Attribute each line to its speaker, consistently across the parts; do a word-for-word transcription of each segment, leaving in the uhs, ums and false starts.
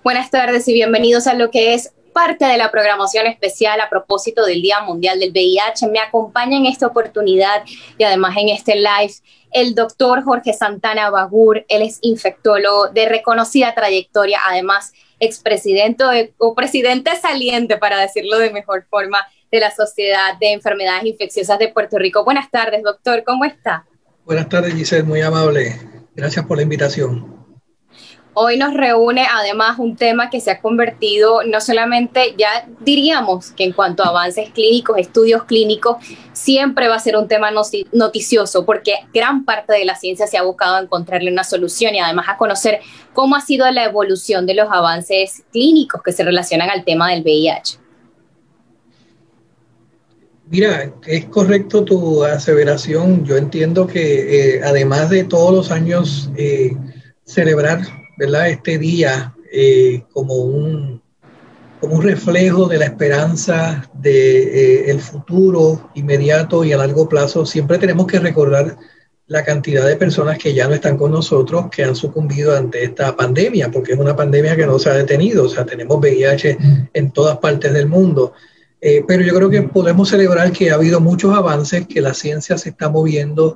Speaker 1: Buenas tardes y bienvenidos a lo que es parte de la programación especial a propósito del Día Mundial del V I H. Me acompaña en esta oportunidad y además en este live el doctor Jorge Santana Bagur. Él es infectólogo de reconocida trayectoria, además expresidente o presidente saliente, para decirlo de mejor forma, de la Sociedad de Enfermedades Infecciosas de Puerto Rico. Buenas tardes, doctor, ¿cómo está?
Speaker 2: Buenas tardes, Giselle, muy amable. Gracias por la invitación.
Speaker 1: Hoy nos reúne además un tema que se ha convertido no solamente, ya diríamos que en cuanto a avances clínicos, estudios clínicos, siempre va a ser un tema noticioso porque gran parte de la ciencia se ha buscado a encontrarle una solución y además a conocer cómo ha sido la evolución de los avances clínicos que se relacionan al tema del V I H.
Speaker 2: Mira, es correcto tu aseveración. Yo entiendo que eh, además de todos los años eh, celebrar, ¿verdad?, este día eh, como, un, como un reflejo de la esperanza de eh, el futuro inmediato y a largo plazo, siempre tenemos que recordar la cantidad de personas que ya no están con nosotros, que han sucumbido ante esta pandemia, porque es una pandemia que no se ha detenido. O sea, tenemos V I H en todas partes del mundo. Eh, pero yo creo que podemos celebrar que ha habido muchos avances, que la ciencia se está moviendo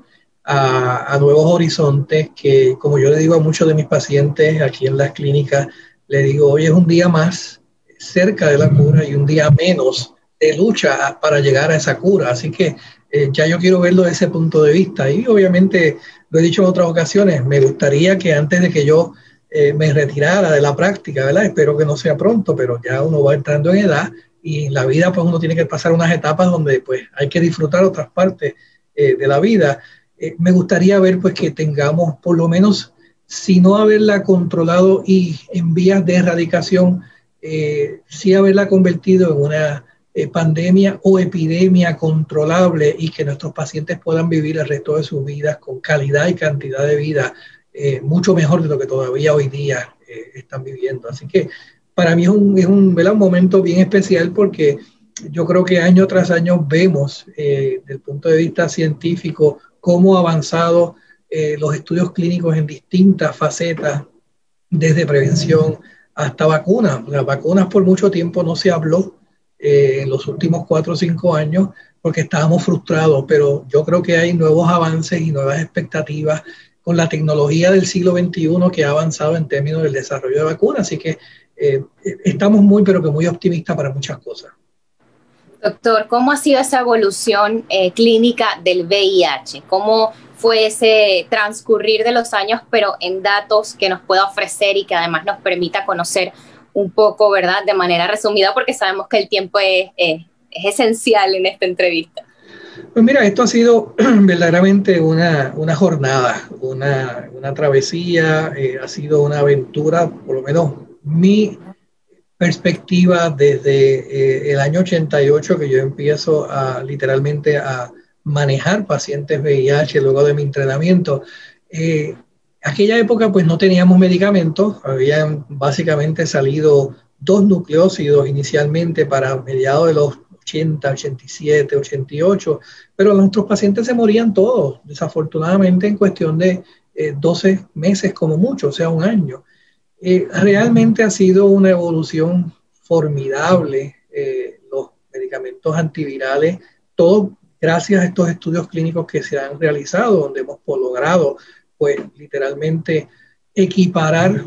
Speaker 2: a, a nuevos horizontes, que como yo le digo a muchos de mis pacientes aquí en las clínicas, le digo, hoy es un día más cerca de la cura y un día menos de lucha para llegar a esa cura. Así que eh, ya yo quiero verlo desde ese punto de vista. Y obviamente, lo he dicho en otras ocasiones, me gustaría que antes de que yo eh, me retirara de la práctica, ¿verdad? Espero que no sea pronto, pero ya uno va entrando en edad. Y en la vida, pues uno tiene que pasar unas etapas donde pues hay que disfrutar otras partes eh, de la vida. Eh, me gustaría ver pues que tengamos, por lo menos, si no haberla controlado y en vías de erradicación, eh, sí haberla convertido en una eh, pandemia o epidemia controlable y que nuestros pacientes puedan vivir el resto de sus vidas con calidad y cantidad de vida eh, mucho mejor de lo que todavía hoy día eh, están viviendo. Así que para mí es un, es un, un momento bien especial porque yo creo que año tras año vemos eh, desde el punto de vista científico cómo ha avanzado eh, los estudios clínicos en distintas facetas, desde prevención hasta vacunas. Las vacunas por mucho tiempo no se habló eh, en los últimos cuatro o cinco años porque estábamos frustrados, pero yo creo que hay nuevos avances y nuevas expectativas con la tecnología del siglo veintiuno que ha avanzado en términos del desarrollo de vacunas. Así que Eh, estamos muy, pero que muy optimistas para muchas cosas.
Speaker 1: Doctor, ¿cómo ha sido esa evolución eh, clínica del V I H? ¿Cómo fue ese transcurrir de los años, pero en datos que nos pueda ofrecer y que además nos permita conocer un poco, ¿verdad?, de manera resumida, porque sabemos que el tiempo es, es, es esencial en esta entrevista.
Speaker 2: Pues mira, esto ha sido verdaderamente una, una jornada, una, una travesía, eh, ha sido una aventura, por lo menos mi perspectiva desde eh, el año ochenta y ocho, que yo empiezo a literalmente a manejar pacientes V I H luego de mi entrenamiento. Eh, aquella época pues no teníamos medicamentos, habían básicamente salido dos nucleócidos inicialmente para mediados de los ochenta, ochenta y siete, ochenta y ocho, pero nuestros pacientes se morían todos, desafortunadamente en cuestión de eh, doce meses como mucho, o sea, un año. Eh, realmente ha sido una evolución formidable, eh, los medicamentos antivirales, todo gracias a estos estudios clínicos que se han realizado, donde hemos logrado, pues, literalmente equiparar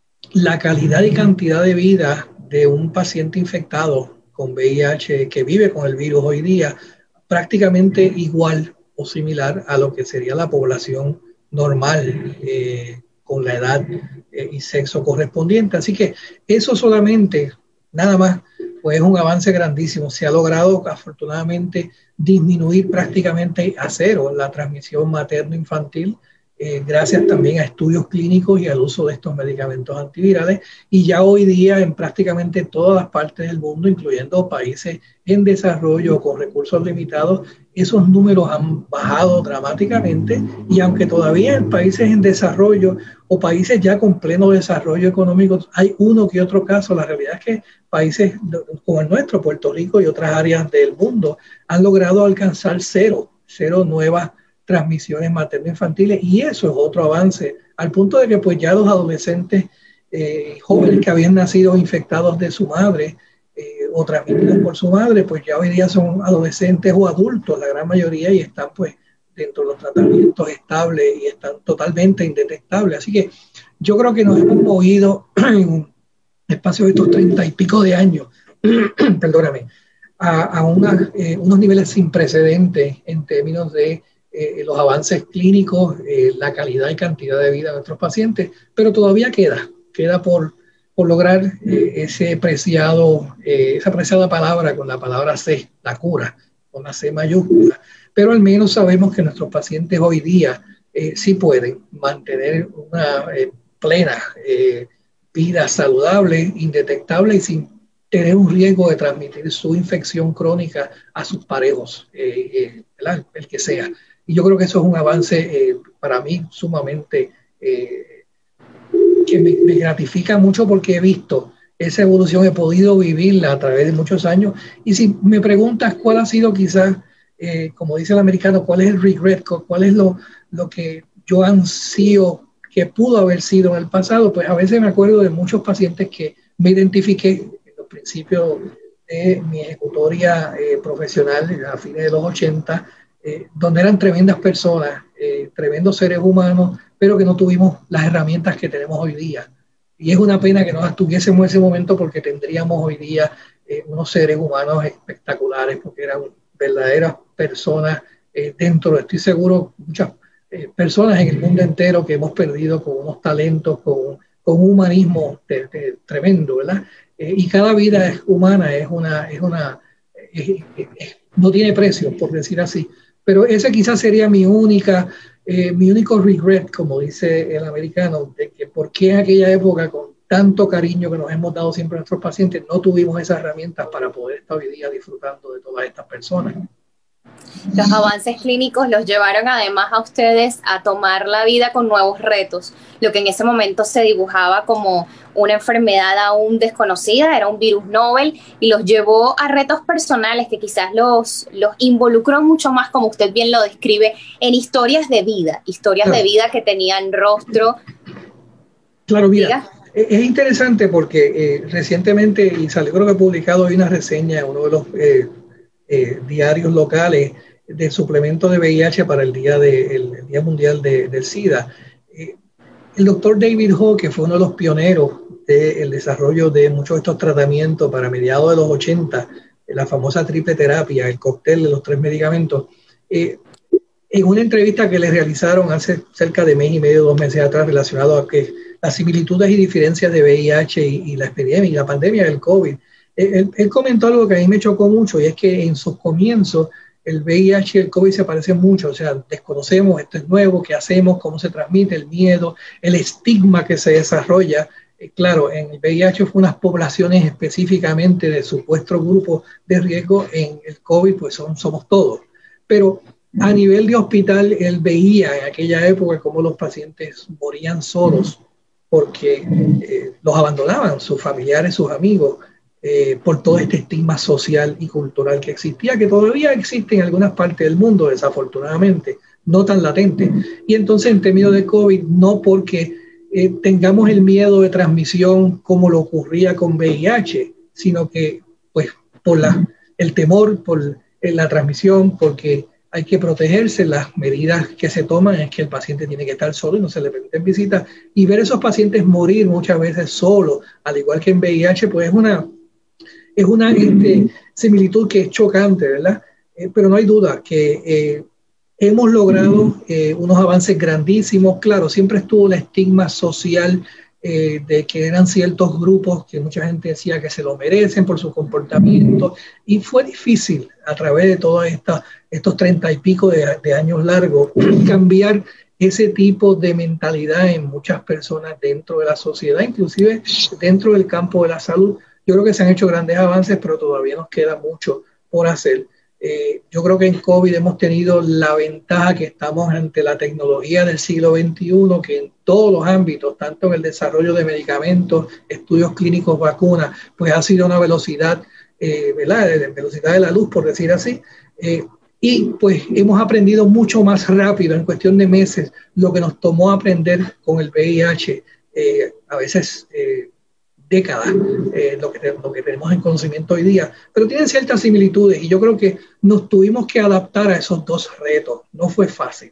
Speaker 2: la calidad y cantidad de vida de un paciente infectado con V I H que vive con el virus hoy día, prácticamente igual o similar a lo que sería la población normal, eh, con la edad eh, y sexo correspondiente. Así que eso solamente, nada más, pues es un avance grandísimo. Se ha logrado afortunadamente disminuir prácticamente a cero la transmisión materno-infantil, eh, gracias también a estudios clínicos y al uso de estos medicamentos antivirales. Y ya hoy día en prácticamente todas las partes del mundo, incluyendo países en desarrollo con recursos limitados, esos números han bajado dramáticamente, y aunque todavía en países en desarrollo o países ya con pleno desarrollo económico hay uno que otro caso, la realidad es que países como el nuestro, Puerto Rico y otras áreas del mundo, han logrado alcanzar cero, cero nuevas transmisiones materno-infantiles, y eso es otro avance, al punto de que pues ya los adolescentes eh, jóvenes que habían nacido infectados de su madre eh, o transmitidos por su madre, pues ya hoy día son adolescentes o adultos, la gran mayoría, y están pues dentro de los tratamientos estables y están totalmente indetectables. Así que yo creo que nos hemos movido en un espacio de estos treinta y pico de años, perdóname, a, a una, eh, unos niveles sin precedentes en términos de eh, los avances clínicos, eh, la calidad y cantidad de vida de nuestros pacientes, pero todavía queda, queda por, por lograr eh, ese preciado, eh, esa preciada palabra con la palabra C, la cura, con la C mayúscula. Pero al menos sabemos que nuestros pacientes hoy día eh, sí pueden mantener una eh, plena eh, vida saludable, indetectable y sin tener un riesgo de transmitir su infección crónica a sus parejos, eh, eh, el que sea. Y yo creo que eso es un avance eh, para mí sumamente eh, que me, me gratifica mucho porque he visto esa evolución, he podido vivirla a través de muchos años. Y si me preguntas cuál ha sido quizás, eh, como dice el americano, cuál es el regret, cuál es lo, lo que yo ansío que pudo haber sido en el pasado, pues a veces me acuerdo de muchos pacientes que me identifiqué en los principios de mi ejecutoria eh, profesional a fines de los ochenta, eh, donde eran tremendas personas, eh, tremendos seres humanos, pero que no tuvimos las herramientas que tenemos hoy día. Y es una pena que no las tuviésemos en ese momento porque tendríamos hoy día eh, unos seres humanos espectaculares, porque eran verdaderas personas eh, dentro, estoy seguro, muchas eh, personas en el mundo entero que hemos perdido con unos talentos, con, con un humanismo de, de, tremendo, ¿verdad? Eh, y cada vida es humana, es una, es una es, es, es, no tiene precio, por decir así. Pero ese quizás sería mi única, eh, mi único regret, como dice el americano, de que por qué en aquella época, con tanto cariño que nos hemos dado siempre a nuestros pacientes, no tuvimos esas herramientas para poder estar hoy día disfrutando de todas estas personas.
Speaker 1: Los avances clínicos los llevaron además a ustedes a tomar la vida con nuevos retos. Lo que en ese momento se dibujaba como una enfermedad aún desconocida, era un virus novel, y los llevó a retos personales que quizás los, los involucró mucho más, como usted bien lo describe, en historias de vida, historias claro. de vida que tenían rostro.
Speaker 2: Claro, mira. Diga. Es interesante porque eh, recientemente, y salió creo que publicado hoy una reseña en uno de los eh, eh, diarios locales del suplemento de V I H para el Día, de, el, el día Mundial de, del SIDA. Eh, el doctor David Ho, que fue uno de los pioneros del desarrollo de muchos de estos tratamientos para mediados de los ochenta, la famosa triple terapia, el cóctel de los tres medicamentos, eh, en una entrevista que le realizaron hace cerca de mes y medio, dos meses atrás, relacionado a que las similitudes y diferencias de V I H y, y la epidemia y la pandemia del COVID, él, él comentó algo que a mí me chocó mucho, y es que en sus comienzos el V I H y el COVID se parecen mucho, o sea, desconocemos, esto es nuevo, qué hacemos, cómo se transmite, el miedo, el estigma que se desarrolla. Eh, claro, en el V I H fue unas poblaciones específicamente de supuesto grupo de riesgo, en el COVID pues son, somos todos, pero a nivel de hospital él veía en aquella época cómo los pacientes morían solos porque eh, los abandonaban, sus familiares, sus amigos, eh, por todo este estigma social y cultural que existía, que todavía existe en algunas partes del mundo, desafortunadamente, no tan latente. Y entonces en términos de COVID, no porque eh, tengamos el miedo de transmisión como lo ocurría con V I H, sino que pues por la, el temor por eh, la transmisión, porque hay que protegerse, las medidas que se toman es que el paciente tiene que estar solo y no se le permiten visitas, y ver esos pacientes morir muchas veces solos, al igual que en V I H, pues es una, es una este, similitud que es chocante, ¿verdad? Eh, pero no hay duda que eh, hemos logrado eh, unos avances grandísimos. Claro, siempre estuvo el estigma social eh, de que eran ciertos grupos que mucha gente decía que se lo merecen por su comportamiento, y fue difícil a través de todos estos treinta y pico de, de años largos cambiar ese tipo de mentalidad en muchas personas dentro de la sociedad, inclusive dentro del campo de la salud. Yo creo que se han hecho grandes avances, pero todavía nos queda mucho por hacer. Eh, yo creo que en COVID hemos tenido la ventaja que estamos ante la tecnología del siglo veintiuno, que en todos los ámbitos, tanto en el desarrollo de medicamentos, estudios clínicos, vacunas, pues ha sido una velocidad, eh, ¿verdad? De velocidad de la luz, por decir así. Eh, y pues hemos aprendido mucho más rápido, en cuestión de meses, lo que nos tomó aprender con el V I H. eh, a veces eh, décadas, eh, lo, que, lo que tenemos en conocimiento hoy día, pero tienen ciertas similitudes y yo creo que nos tuvimos que adaptar a esos dos retos. No fue fácil.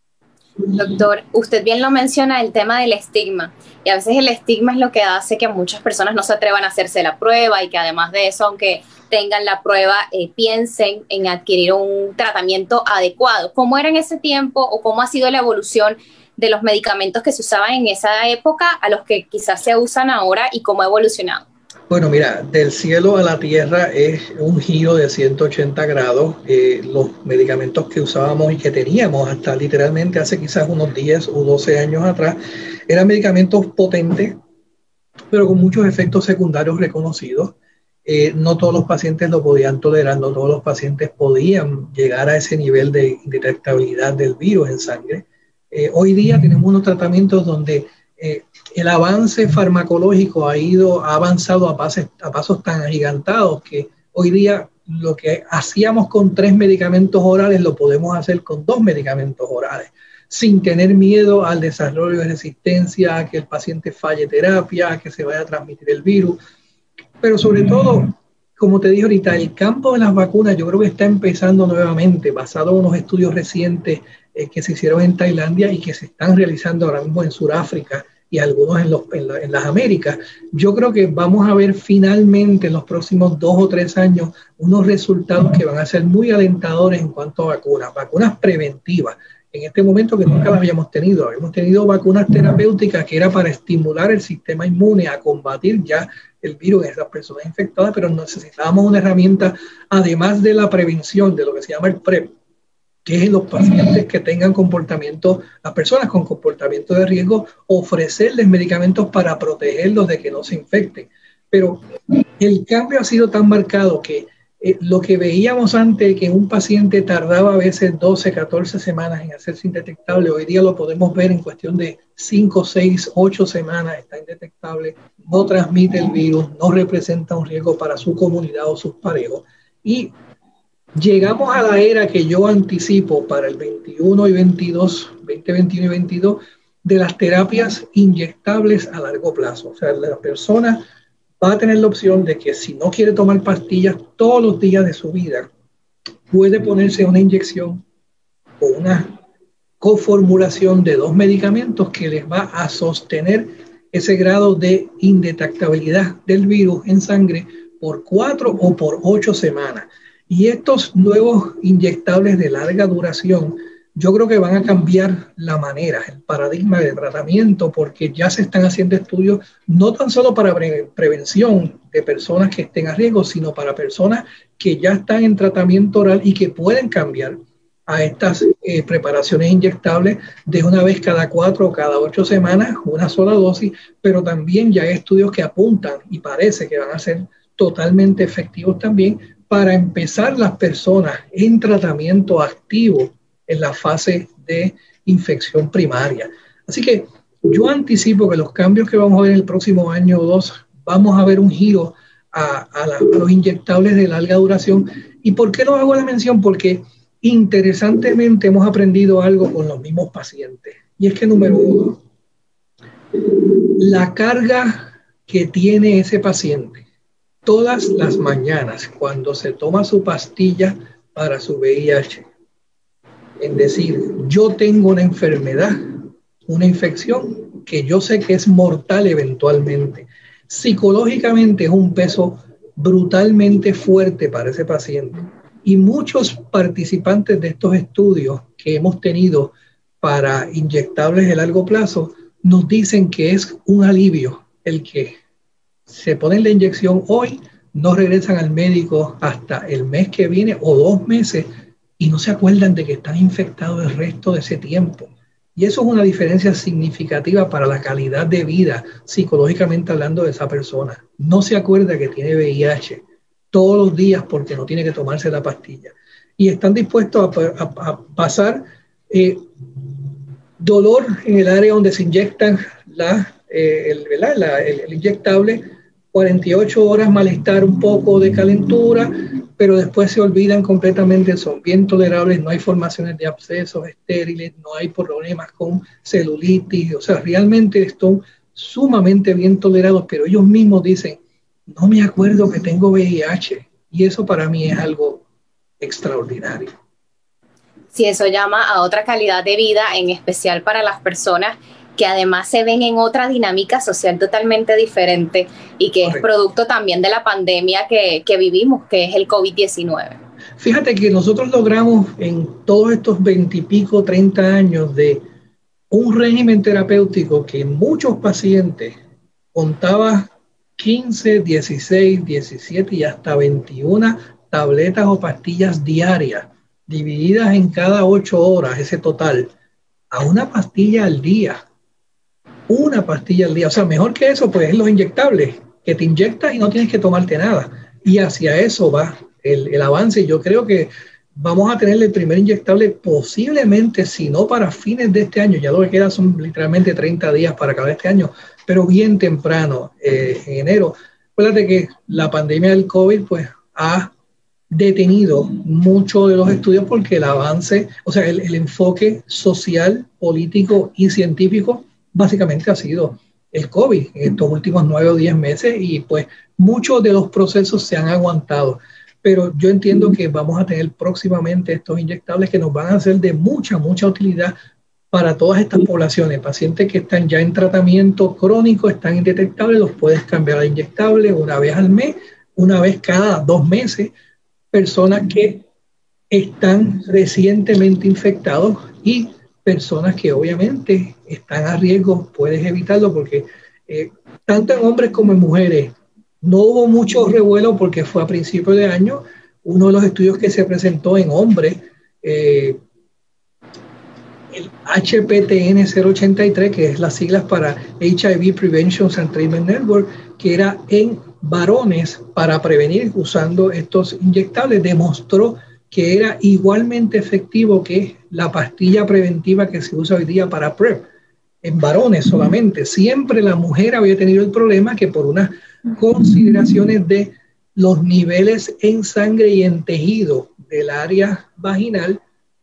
Speaker 1: Doctor, usted bien lo menciona, el tema del estigma, y a veces el estigma es lo que hace que muchas personas no se atrevan a hacerse la prueba y que además de eso, aunque tengan la prueba, eh, piensen en adquirir un tratamiento adecuado. ¿Cómo era en ese tiempo o cómo ha sido la evolución de los medicamentos que se usaban en esa época a los que quizás se usan ahora y cómo ha evolucionado?
Speaker 2: Bueno, mira, del cielo a la tierra es un giro de ciento ochenta grados. Eh, los medicamentos que usábamos y que teníamos hasta literalmente hace quizás unos diez o doce años atrás eran medicamentos potentes, pero con muchos efectos secundarios reconocidos. Eh, no todos los pacientes lo podían tolerar, no todos los pacientes podían llegar a ese nivel de detectabilidad del virus en sangre. Eh, hoy día tenemos unos tratamientos donde eh, el avance farmacológico ha ido, ha avanzado a, pases, a pasos tan agigantados que hoy día lo que hacíamos con tres medicamentos orales lo podemos hacer con dos medicamentos orales, sin tener miedo al desarrollo de resistencia, a que el paciente falle terapia, a que se vaya a transmitir el virus. Pero sobre todo, como te dije ahorita, el campo de las vacunas yo creo que está empezando nuevamente, basado en unos estudios recientes eh, que se hicieron en Tailandia y que se están realizando ahora mismo en Sudáfrica y algunos en, los, en, la, en las Américas. Yo creo que vamos a ver finalmente en los próximos dos o tres años unos resultados que van a ser muy alentadores en cuanto a vacunas, vacunas preventivas. En este momento que nunca las habíamos tenido, habíamos tenido vacunas terapéuticas que era para estimular el sistema inmune a combatir ya el virus en esas personas infectadas, pero necesitábamos una herramienta, además de la prevención, de lo que se llama el PrEP, que es en los pacientes que tengan comportamiento, las personas con comportamiento de riesgo, ofrecerles medicamentos para protegerlos de que no se infecten. Pero el cambio ha sido tan marcado que eh, lo que veíamos antes, que un paciente tardaba a veces doce, catorce semanas en hacerse indetectable, hoy día lo podemos ver en cuestión de cinco, seis, ocho semanas, está indetectable, no transmite el virus, no representa un riesgo para su comunidad o sus parejos. Y llegamos a la era que yo anticipo para el veintiuno y veintidós, veinte veintiuno y veintidós, de las terapias inyectables a largo plazo. O sea, la persona va a tener la opción de que si no quiere tomar pastillas todos los días de su vida, puede ponerse una inyección o una coformulación de dos medicamentos que les va a sostener ese grado de indetectabilidad del virus en sangre por cuatro o por ocho semanas. Y estos nuevos inyectables de larga duración, yo creo que van a cambiar la manera, el paradigma de tratamiento, porque ya se están haciendo estudios no tan solo para pre prevención de personas que estén a riesgo, sino para personas que ya están en tratamiento oral y que pueden cambiar a estas eh, preparaciones inyectables de una vez cada cuatro o cada ocho semanas, una sola dosis, pero también ya hay estudios que apuntan y parece que van a ser totalmente efectivos también para empezar las personas en tratamiento activo en la fase de infección primaria. Así que yo anticipo que los cambios que vamos a ver en el próximo año o dos, vamos a ver un giro a, a, la, a los inyectables de larga duración. ¿Y por qué no hago la mención? Porque interesantemente hemos aprendido algo con los mismos pacientes. Y es que, número uno, la carga que tiene ese paciente todas las mañanas cuando se toma su pastilla para su V I H, en decir, yo tengo una enfermedad, una infección que yo sé que es mortal eventualmente, psicológicamente es un peso brutalmente fuerte para ese paciente. Y muchos participantes de estos estudios que hemos tenido para inyectables de largo plazo nos dicen que es un alivio el que se ponen la inyección hoy, no regresan al médico hasta el mes que viene o dos meses y no se acuerdan de que están infectados el resto de ese tiempo. Y eso es una diferencia significativa para la calidad de vida, psicológicamente hablando, de esa persona. No se acuerda que tiene V I H todos los días porque no tiene que tomarse la pastilla. Y están dispuestos a, a, a pasar eh, dolor en el área donde se inyectan la, eh, el, la, el, el inyectable, cuarenta y ocho horas malestar, un poco de calentura, pero después se olvidan completamente, son bien tolerables, no hay formaciones de abscesos estériles, no hay problemas con celulitis, o sea, realmente son sumamente bien tolerados, pero ellos mismos dicen, no me acuerdo que tengo V I H, y eso para mí es algo extraordinario.
Speaker 1: Sí, eso llama a otra calidad de vida, en especial para las personas que además se ven en otra dinámica social totalmente diferente y que Correcto. Es producto también de la pandemia que, que vivimos, que es el COVID diecinueve.
Speaker 2: Fíjate que nosotros logramos en todos estos veintipico, treinta años de un régimen terapéutico que muchos pacientes contaba quince, dieciséis, diecisiete y hasta veintiuna tabletas o pastillas diarias, divididas en cada ocho horas, ese total, a una pastilla al día. Una pastilla al día. O sea, mejor que eso, pues es los inyectables, que te inyectas y no tienes que tomarte nada. Y hacia eso va el, el avance. Yo creo que vamos a tener el primer inyectable posiblemente, si no para fines de este año, ya lo que queda son literalmente treinta días para acabar este año, pero bien temprano, eh, en enero. Acuérdate que la pandemia del COVID pues ha detenido mucho de los estudios porque el avance, o sea, el, el enfoque social, político y científico básicamente ha sido el COVID en estos últimos nueve o diez meses y pues muchos de los procesos se han aguantado. Pero yo entiendo que vamos a tener próximamente estos inyectables que nos van a ser de mucha, mucha utilidad para todas estas poblaciones. Pacientes que están ya en tratamiento crónico, están indetectables, los puedes cambiar a inyectable una vez al mes, una vez cada dos meses. Personas que están recientemente infectados y personas que obviamente están a riesgo, puedes evitarlo porque eh, tanto en hombres como en mujeres no hubo mucho revuelo porque fue a principios de año. Uno de los estudios que se presentó en hombres, eh, el H P T N cero ochenta y tres, que es las siglas para H I V Prevention and Treatment Network, que era en varones para prevenir usando estos inyectables, demostró que era igualmente efectivo que la pastilla preventiva que se usa hoy día para PrEP, en varones solamente. Siempre la mujer había tenido el problema que por unas consideraciones de los niveles en sangre y en tejido del área vaginal,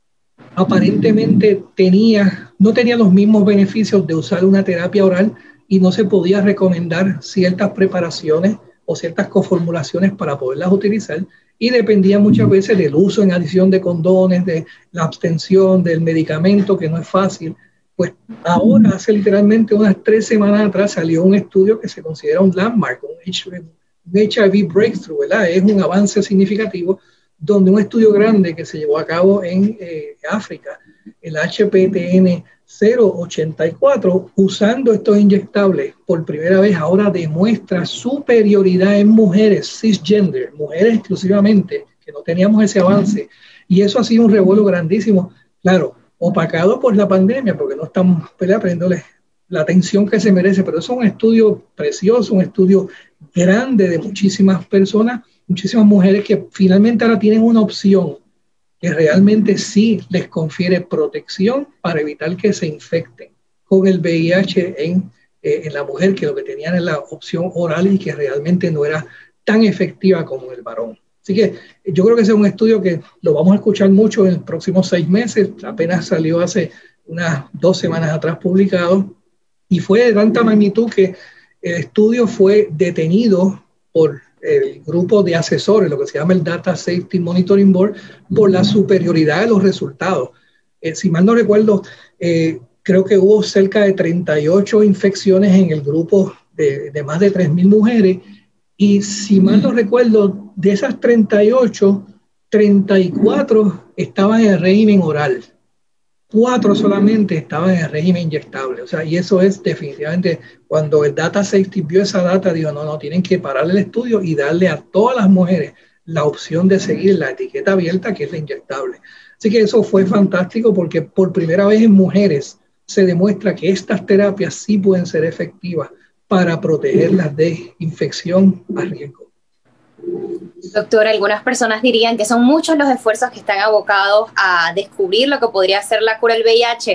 Speaker 2: aparentemente tenía, no tenía los mismos beneficios de usar una terapia oral y no se podía recomendar ciertas preparaciones o ciertas coformulaciones para poderlas utilizar y dependía muchas veces del uso en adición de condones, de la abstención, del medicamento, que no es fácil. Pues ahora, hace literalmente unas tres semanas atrás, salió un estudio que se considera un landmark, un H I V breakthrough, ¿verdad? Es un avance significativo, donde un estudio grande que se llevó a cabo en eh, África, el H P T N cero ochenta y cuatro, usando estos inyectables por primera vez, ahora demuestra superioridad en mujeres cisgender, mujeres exclusivamente, que no teníamos ese avance. Y eso ha sido un revuelo grandísimo, claro, opacado por la pandemia, porque no estamos poniéndole la atención que se merece, pero eso es un estudio precioso, un estudio grande de muchísimas personas, muchísimas mujeres que finalmente ahora tienen una opción que realmente sí les confiere protección para evitar que se infecten con el V I H en, eh, en la mujer, que lo que tenían es la opción oral y que realmente no era tan efectiva como el varón. Así que yo creo que ese es un estudio que lo vamos a escuchar mucho en los próximos seis meses, apenas salió hace unas dos semanas atrás publicado, y fue de tanta magnitud que el estudio fue detenido por el grupo de asesores, lo que se llama el Data Safety Monitoring Board, por la superioridad de los resultados. Eh, si mal no recuerdo, eh, creo que hubo cerca de treinta y ocho infecciones en el grupo de, de más de tres mil mujeres, y si mal no recuerdo, de esas treinta y ocho, treinta y cuatro estaban en el régimen oral. Cuatro solamente estaban en el régimen inyectable. O sea, y eso es definitivamente, cuando el Data Safety vio esa data, dijo, no, no, tienen que parar el estudio y darle a todas las mujeres la opción de seguir la etiqueta abierta, que es la inyectable. Así que eso fue fantástico porque por primera vez en mujeres se demuestra que estas terapias sí pueden ser efectivas para protegerlas de infección a riesgo.
Speaker 1: Doctor, algunas personas dirían que son muchos los esfuerzos que están abocados a descubrir lo que podría ser la cura del V I H,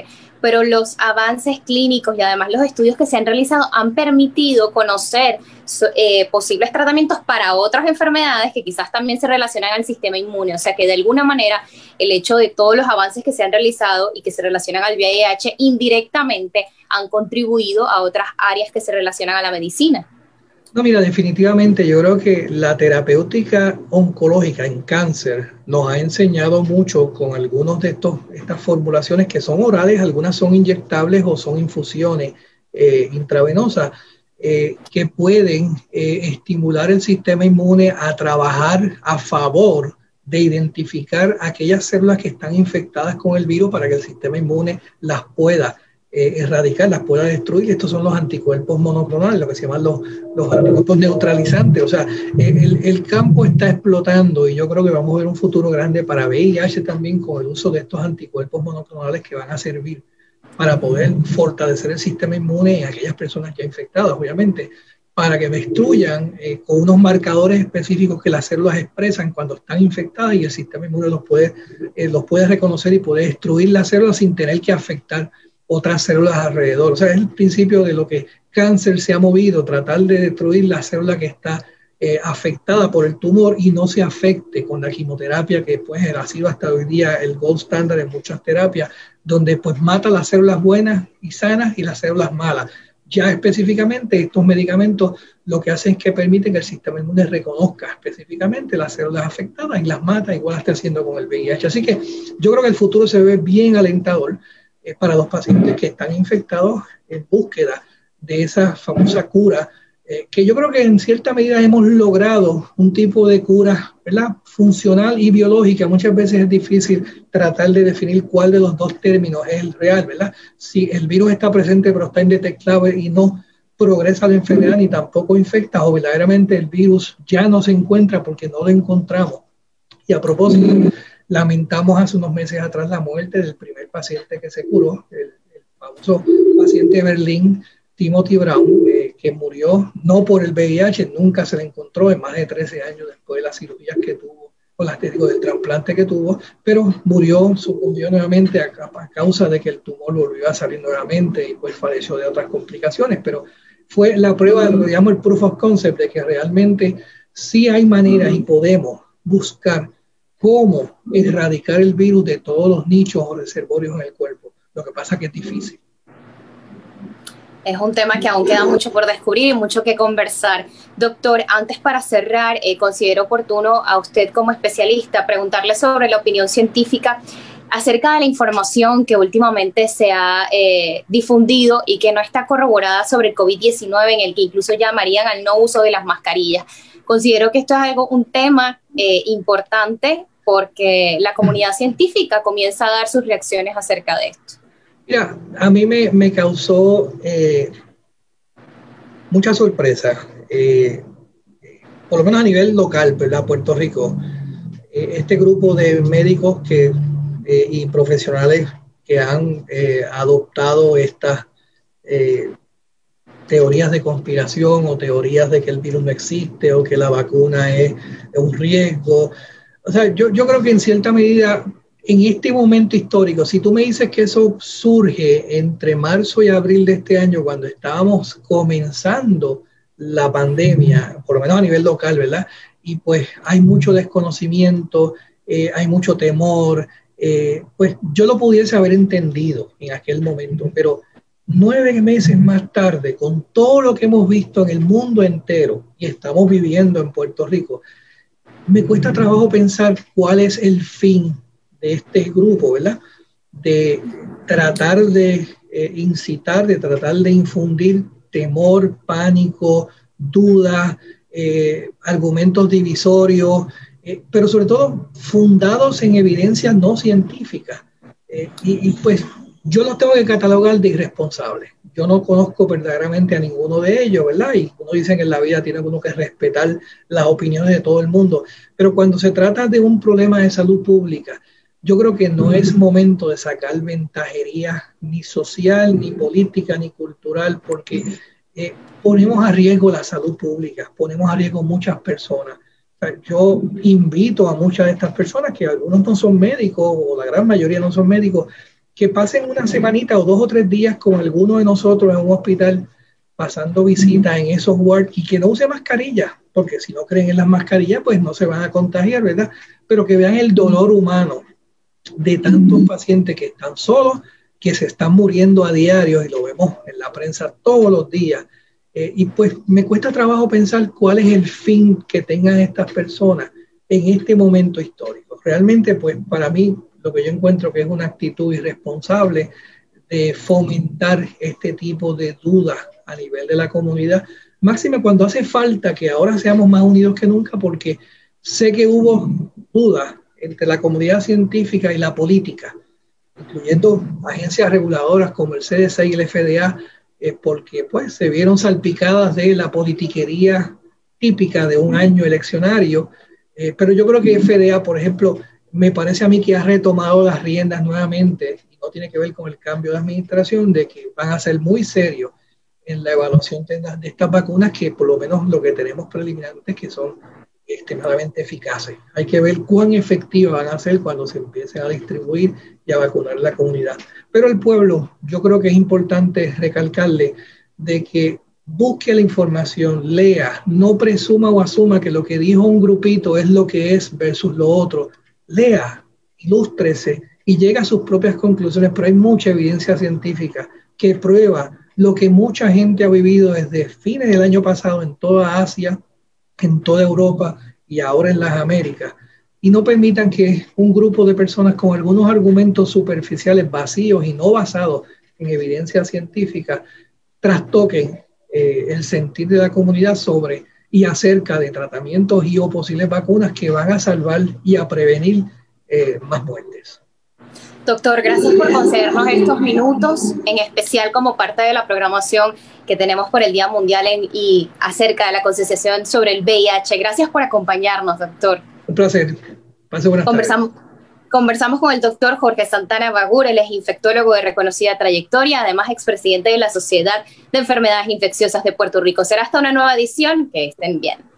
Speaker 1: pero los avances clínicos y además los estudios que se han realizado han permitido conocer eh, posibles tratamientos para otras enfermedades que quizás también se relacionan al sistema inmune. O sea que de alguna manera el hecho de todos los avances que se han realizado y que se relacionan al V I H indirectamente han contribuido a otras áreas que se relacionan a la medicina.
Speaker 2: No, mira, definitivamente yo creo que la terapéutica oncológica en cáncer nos ha enseñado mucho con algunos de estos, estas formulaciones que son orales, algunas son inyectables o son infusiones eh, intravenosas, eh, que pueden eh, estimular el sistema inmune a trabajar a favor de identificar aquellas células que están infectadas con el virus para que el sistema inmune las pueda Eh, erradicar, las pueda destruir. Estos son los anticuerpos monoclonales, lo que se llaman los, los anticuerpos neutralizantes. O sea, el, el campo está explotando y yo creo que vamos a ver un futuro grande para V I H también con el uso de estos anticuerpos monoclonales que van a servir para poder fortalecer el sistema inmune en aquellas personas ya infectadas, obviamente, para que destruyan eh, con unos marcadores específicos que las células expresan cuando están infectadas y el sistema inmune los puede, eh, los puede reconocer y puede destruir las células sin tener que afectar otras células alrededor. O sea, es el principio de lo que cáncer se ha movido, tratar de destruir la célula que está eh, afectada por el tumor y no se afecte con la quimioterapia, que pues ha sido hasta hoy día el gold standard en muchas terapias, donde pues mata las células buenas y sanas y las células malas. Ya específicamente estos medicamentos lo que hacen es que permiten que el sistema inmune reconozca específicamente las células afectadas y las mata, igual está haciendo con el V I H. Así que yo creo que el futuro se ve bien alentador eh, para los pacientes que están infectados en búsqueda de esa famosa cura, eh, que yo creo que en cierta medida hemos logrado un tipo de cura, ¿verdad?, funcional y biológica. Muchas veces es difícil tratar de definir cuál de los dos términos es el real, ¿verdad? Si el virus está presente pero está indetectable y no progresa la enfermedad ni tampoco infecta, o verdaderamente el virus ya no se encuentra porque no lo encontramos. Y a propósito, lamentamos hace unos meses atrás la muerte del primer paciente que se curó, el, el famoso paciente de Berlín, Timothy Brown, eh, que murió no por el V I H, nunca se le encontró en más de trece años después de las cirugías que tuvo, o las digo, del trasplante que tuvo, pero murió, sucumbió nuevamente a, a causa de que el tumor volvió a salir nuevamente y pues falleció de otras complicaciones. Pero fue la prueba, lo que llamo el proof of concept, de que realmente sí hay maneras y podemos buscar cómo erradicar el virus de todos los nichos o reservorios en el cuerpo. Lo que pasa es que es difícil.
Speaker 1: Es un tema que aún queda mucho por descubrir y mucho que conversar. Doctor, antes para cerrar, eh, considero oportuno a usted como especialista preguntarle sobre la opinión científica acerca de la información que últimamente se ha eh, difundido y que no está corroborada sobre el COVID diecinueve, en el que incluso llamarían al no uso de las mascarillas. Considero que esto es algo, un tema eh, importante porque la comunidad científica comienza a dar sus reacciones acerca de esto.
Speaker 2: Mira, a mí me, me causó eh, mucha sorpresa, eh, por lo menos a nivel local, ¿verdad? Puerto Rico, eh, este grupo de médicos que, eh, y profesionales que han eh, adoptado estas eh, teorías de conspiración o teorías de que el virus no existe o que la vacuna es, es un riesgo. O sea, yo, yo creo que en cierta medida, en este momento histórico, si tú me dices que eso surge entre marzo y abril de este año, cuando estábamos comenzando la pandemia, por lo menos a nivel local, ¿verdad? Y pues hay mucho desconocimiento, eh, hay mucho temor, eh, pues yo lo pudiese haber entendido en aquel momento, pero nueve meses más tarde, con todo lo que hemos visto en el mundo entero y estamos viviendo en Puerto Rico, me cuesta trabajo pensar cuál es el fin de este grupo, ¿verdad? De tratar de eh, incitar, de tratar de infundir temor, pánico, duda, eh, argumentos divisorios, eh, pero sobre todo fundados en evidencias no científicas. Eh, y, y pues yo los tengo que catalogar de irresponsables. Yo no conozco verdaderamente a ninguno de ellos, ¿verdad? Y uno dice que en la vida tiene uno que respetar las opiniones de todo el mundo. Pero cuando se trata de un problema de salud pública, yo creo que no es momento de sacar ventajería ni social, ni política, ni cultural, porque eh, ponemos a riesgo la salud pública, ponemos a riesgo muchas personas. O sea, yo invito a muchas de estas personas, que algunos no son médicos, o la gran mayoría no son médicos, que pasen una semanita o dos o tres días con alguno de nosotros en un hospital pasando visita en esos wards y que no use mascarilla, porque si no creen en las mascarillas, pues no se van a contagiar, ¿verdad? Pero que vean el dolor humano de tantos pacientes que están solos, que se están muriendo a diario, y lo vemos en la prensa todos los días. Eh, y pues me cuesta trabajo pensar cuál es el fin que tengan estas personas en este momento histórico. Realmente, pues para mí, lo que yo encuentro que es una actitud irresponsable de fomentar este tipo de dudas a nivel de la comunidad, máxime cuando hace falta que ahora seamos más unidos que nunca, porque sé que hubo dudas entre la comunidad científica y la política, incluyendo agencias reguladoras como el C D C y el F D A, eh, porque pues se vieron salpicadas de la politiquería típica de un año eleccionario, eh, pero yo creo que F D A, por ejemplo, me parece a mí que ha retomado las riendas nuevamente, y no tiene que ver con el cambio de administración, de que van a ser muy serios en la evaluación de, de estas vacunas, que por lo menos lo que tenemos preliminares que son extremadamente eficaces. Hay que ver cuán efectivas van a ser cuando se empiecen a distribuir y a vacunar la comunidad. Pero el pueblo, yo creo que es importante recalcarle de que busque la información, lea, no presuma o asuma que lo que dijo un grupito es lo que es versus lo otro. Lea, ilústrese y llegue a sus propias conclusiones, pero hay mucha evidencia científica que prueba lo que mucha gente ha vivido desde fines del año pasado en toda Asia, en toda Europa y ahora en las Américas. Y no permitan que un grupo de personas con algunos argumentos superficiales, vacíos y no basados en evidencia científica, trastoquen eh, el sentir de la comunidad sobre y acerca de tratamientos y o posibles vacunas que van a salvar y a prevenir eh, más muertes.
Speaker 1: Doctor, gracias por concedernos estos minutos, en especial como parte de la programación que tenemos por el Día Mundial en, y acerca de la concienciación sobre el V I H. Gracias por acompañarnos, doctor.
Speaker 2: Un placer. Pase buenas
Speaker 1: Conversamos,
Speaker 2: tardes.
Speaker 1: Conversamos con el doctor Jorge Santana Bagur, él es infectólogo de reconocida trayectoria, además expresidente de la Sociedad de Enfermedades Infecciosas de Puerto Rico. Será hasta una nueva edición. Que estén bien.